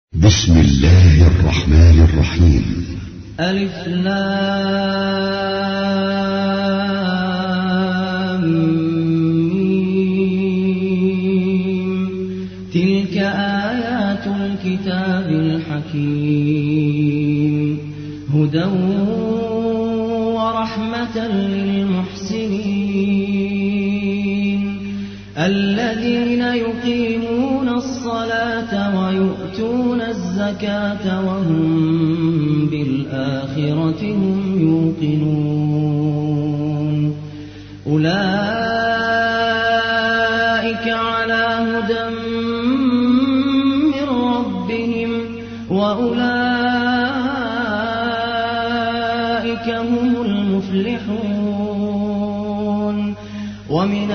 بسم الله الرحمن الرحيم. ألف لام ميم. تلك آيات الكتاب الحكيم هدى ورحمة للمحسنين الذين يقيمون الصلاة ويؤتون الزكاة وهم بالآخرة هم يوقنون أولئك على هدى من ربهم وأولئك هم المفلحون. ومن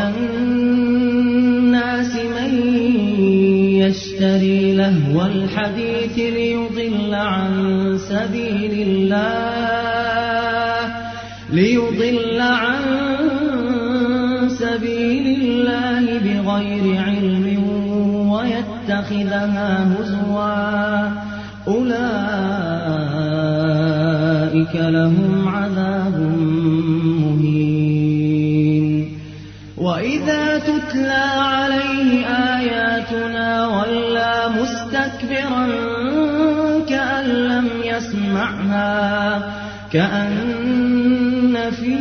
الناس من يشتري لهو الحديث ليضل عن سبيل الله بغير علم ويتخذها هزوا أولئك لهم عذاب مهين. وإذا تتلى عليه آياتنا ولى مستكبرا كأن لم يسمعها كأن في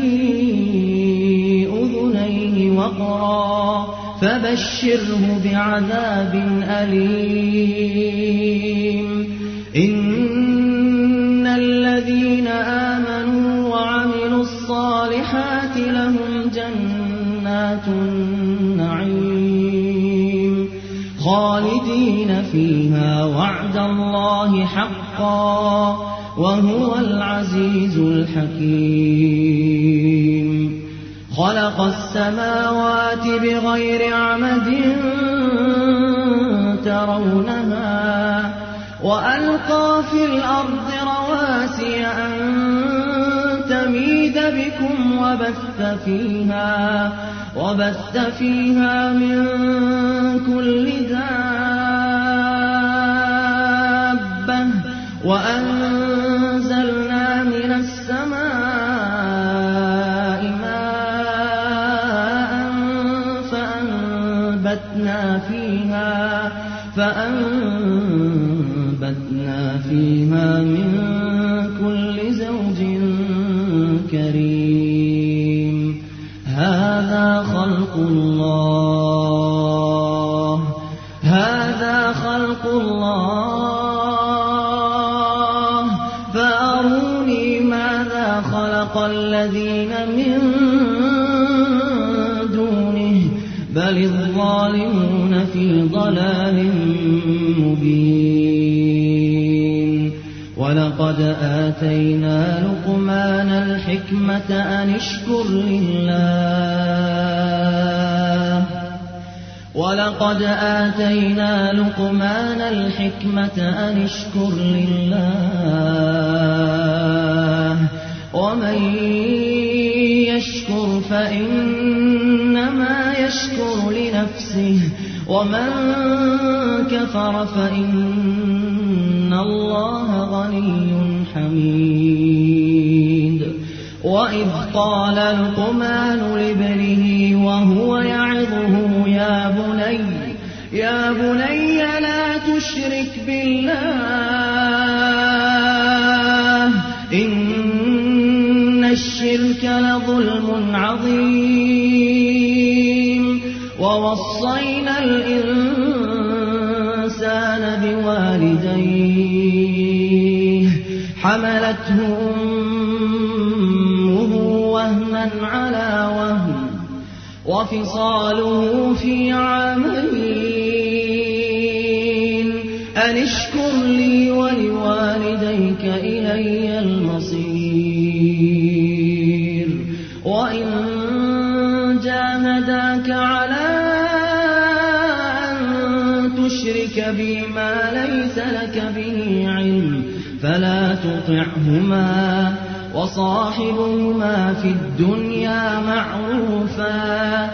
أذنيه وقرا فبشره بعذاب أليم. إن الذين آمنوا وعملوا الصالحات لهم جنات النعيم خالدين فيها وعد الله حقا وهو العزيز الحكيم. خلق السماوات بغير عمد ترونها وألقى في الأرض رواسي أن تميد بكم وبث فيها من كل دابة وأنزلنا من السماء ماء فأنبتنا فيها من كل زوج كريم. هذا خلق الله فأروني ماذا خلق الذين من دونه بل الظالمون في ضلال مبين. ولقد آتينا لقمان الحكمة أن اشكر لله ومن يشكر فإنما يشكر لنفسه ومن كفر فإن الله غني حميد. وإذ قال لقمان لابنه وهو يعظه يا بني لا تشرك بالله إن الشرك لظلم عظيم. ووصينا الإنسان بوالديه حملته أمه وهنا على وهن وفصاله في عامين أن اشكر لي ولوالديك إلي المصير. وإن جاهداك على أن تشرك بي ما ليس لك به علم فلا تطعهما وصاحبهما في الدنيا معروفا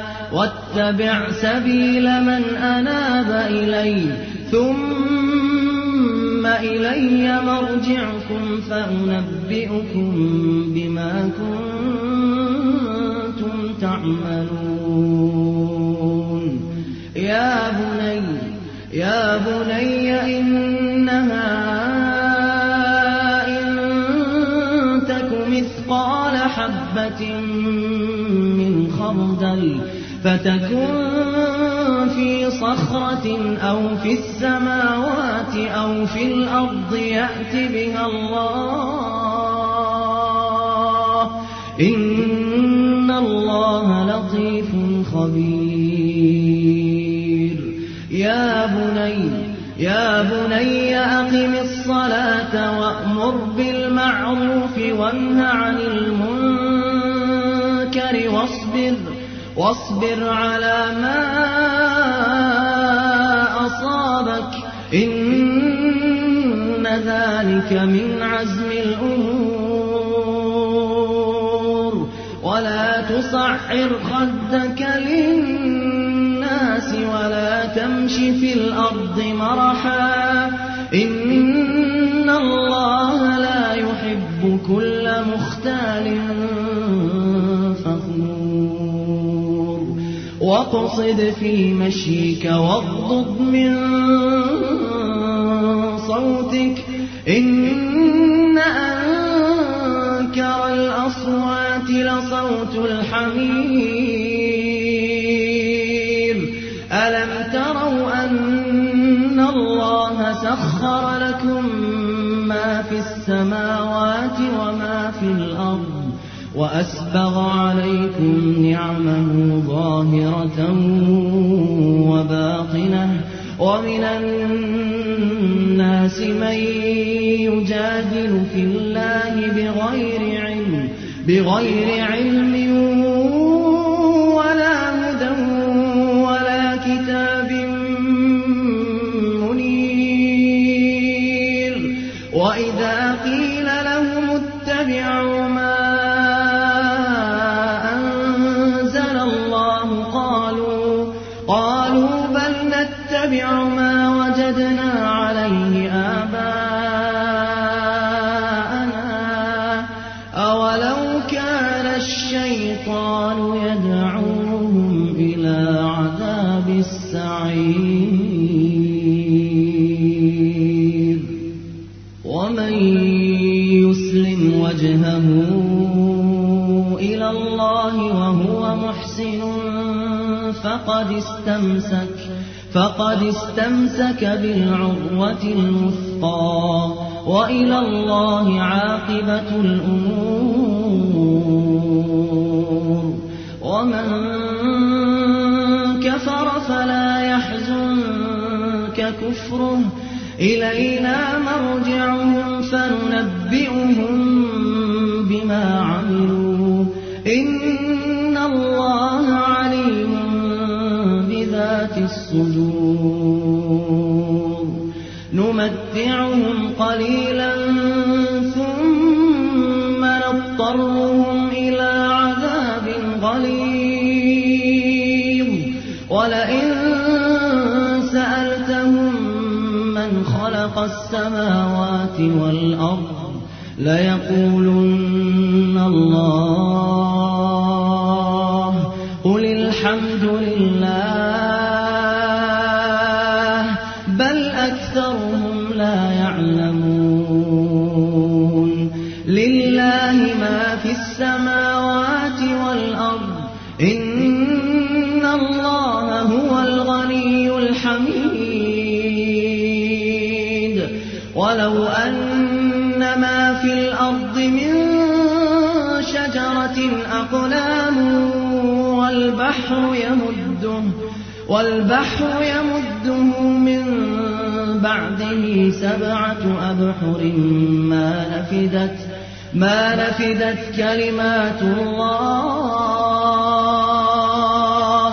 واتبع سبيل من أناب إلي ثم إلي مرجعكم فأنبئكم بما كنتم تعملون. يا بني إنها إن تك مثقال حبة من خردل فتكن في صخرة أو في السماوات أو في الأرض يأت بها الله إن الله لطيف خبير. يا بني أقم الصلاة وأمر بالمعروف وانه عن المنكر واصبر على ما أصابك إن ذلك من عزم الأمور. ولا تصعر خدك للناس ولا تمش في الأرض مرحا إن الله لا يحب كل مختال فخور. واقصد في مشيك واغضض من صوتك إن أنكر الأصوات لصوت الحمير. ألم تروا أن الله سخر لكم ما في السماوات وما في الأرض وأسبغ عليكم نعمه ظاهرة وباطنة ومن الناس من يجادل في الله بغير علم ولا هدى ولا كتاب منير. وإذا قيل لهم اتبعوا ما أنزل الله قالوا بل نتبع ما وجدنا عليه آباءنا أولو كان الشيطان يدعوهم إلى عذاب السعير. ومن يسلم وجهه إلى الله وهو محسن فقد استمسك بالعروة الوثقى وإلى الله عاقبة الأمور. ومن كفر فلا يحزنك كفره إلينا مرجعهم فننبئهم بما عملوا إن الله عليم بذات الصدور. نمتعهم قليلا ثم نضطرهم إلى عذاب غليظ. ولئن سألتهم من خلق السماوات والأرض ليقولن الله قل الحمد لله بل أكثرهم لا يعلمون. لله ما في السماوات والأرض إن الله هو الغني الحميد. ولو أن ما في الأرض من شجرة أقلام والبحر يمده من بعده 7 أبحر ما نفدت كلمات الله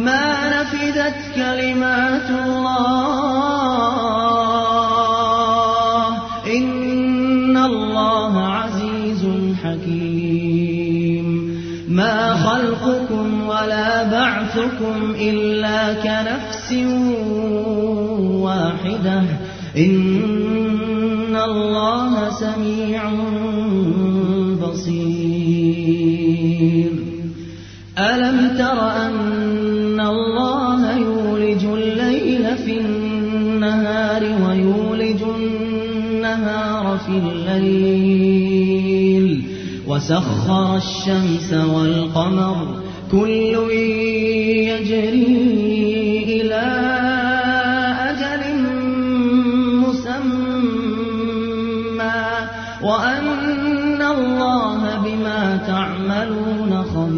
إن الله عزيز حكيم. ما خلقكم ولا بعثكم إلا كنفس واحدة إن الله سميع بصير ألم تر أن الله يولج الليل في النهار ويولج النهار في الليل وسخر الشمس والقمر كل يجري إلى أجل مسمى وأن الله بما تعملون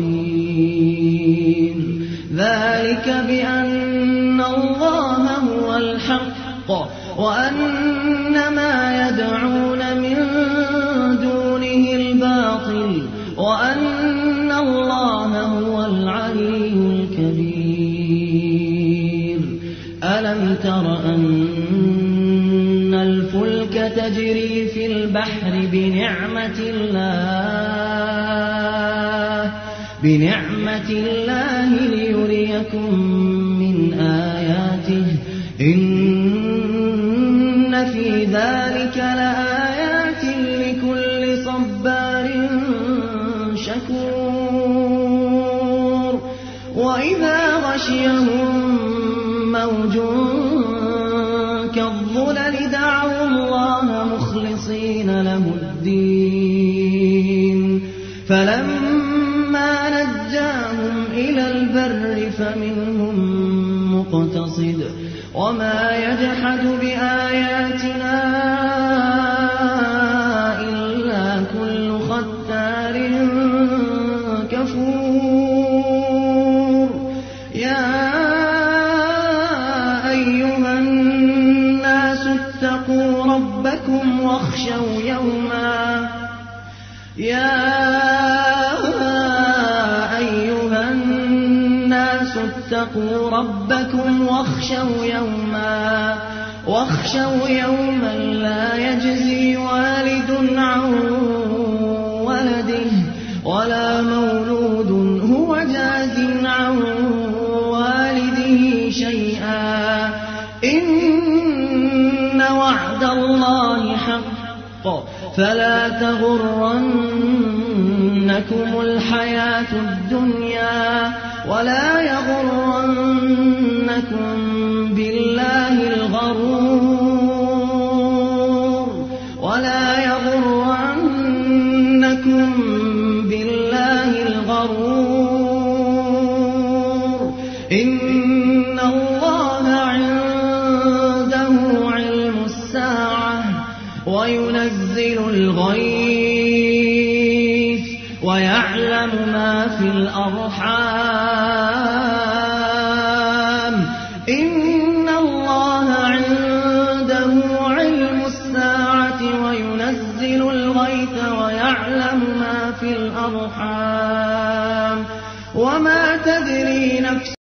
خبير ذلك بأن الله هو الحق وأن ما يدعون من دونه الباطل وأن الله هو العلي الكبير ألم تر أن الفلك تجري في البحر بنعمة الله ليريكم من آياته إن في ذلك لآيات لكل صبار شكور وإذا غشيهم موج كالظلل دعوا الله مخلصين له الدين فلما نجاهم إلى البر فمنهم مقتصد وما يجحد بآياتنا إلا كل ختار كفور يا أيها الناس اتقوا ربكم واخشوا يوما لا يجزي والد عن ولده ولا مولود هو جاز عن والده شيئا إن وعد الله حق فلا تغرنكم الحياة الدنيا ولا يغرنكم بالله الغرور إن الله عنده علم الساعة وينزل الغيث ويعلم ما في الأرحام إن الله عنده علم الساعة وينزل الغيث ويعلم ما في الأرحام وما تدري نفس